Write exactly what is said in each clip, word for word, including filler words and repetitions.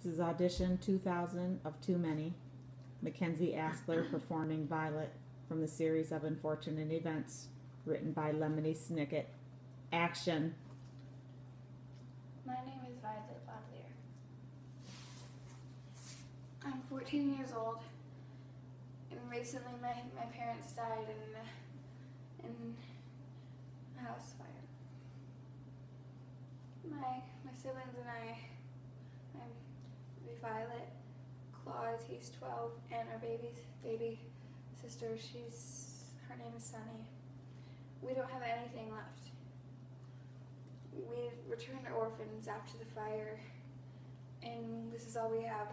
This is audition two thousand of Too Many. McKenzie Askler performing Violet from the series of Unfortunate Events, written by Lemony Snicket. Action. My name is Violet Lavalier. I'm fourteen years old, and recently my, my parents died in, in a house fire. My, my siblings and I, I'm Violet, Claude, he's twelve, and our baby, baby sister, she's, her name is Sunny. We don't have anything left. We returned orphans after the fire, and this is all we have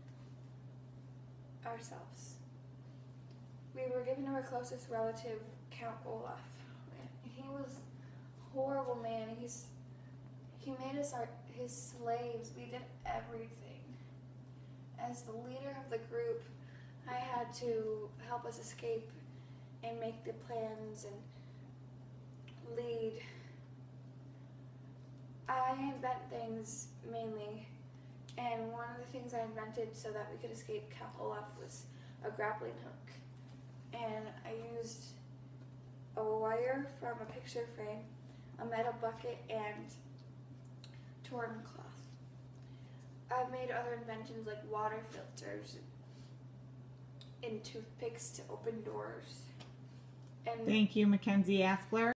ourselves. We were given to our closest relative, Count Olaf. He was a horrible man. He's he made us our his slaves. We did everything. As the leader of the group, I had to help us escape and make the plans and lead. I invent things mainly, and one of the things I invented so that we could escape Count Olaf was a grappling hook. And I used a wire from a picture frame, a metal bucket, and torn cloth. I've made other inventions like water filters and toothpicks to open doors. And Thank you, McKenzie Askler.